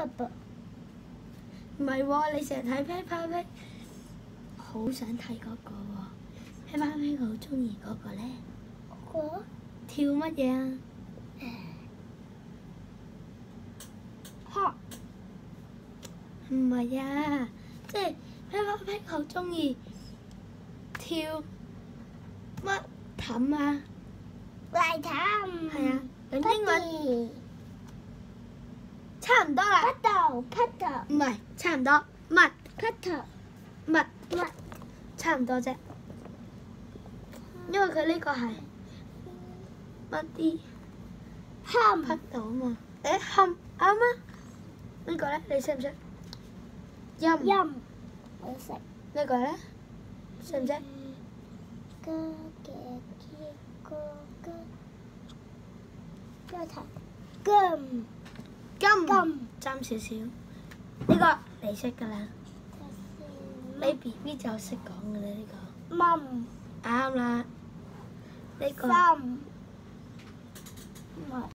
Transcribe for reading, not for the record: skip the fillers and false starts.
SpongeBob。 唔係喎，你成日睇 Peppa Pig，好想睇嗰個喎。Peppa Pig 好中意嗰個咧。 我跳乜嘢啊？ 學唔係啊，即係 Peppa Pig 好中意跳乜氹啊？ 泥潭。 係啊，咁英文文。 差唔多啦。 Puddle。 唔係，差唔多。乜 Puddle。 乜乜？ 差唔多啫。因為佢呢個係乜啲冚。 匹到啊嘛。誒冚啱啊！呢個咧，你識唔識？陰。 陰。我識。 呢個咧，識唔識？ 哥嘅哥哥。再睇。金。 金。爭少少。呢個你識㗎啦。你 BB 就識講㗎啦呢個。 蚊。 啱啦。呢個。 心。唔係。